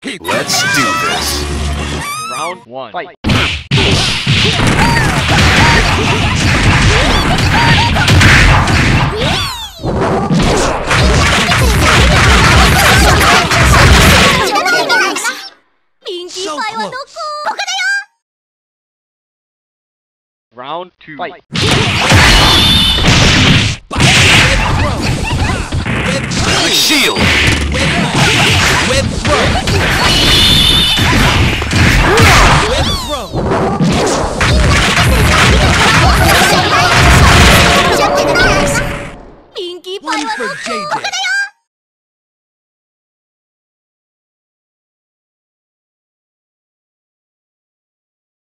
Let's do this. Round 1. Fight. So close. Round 2. Fight.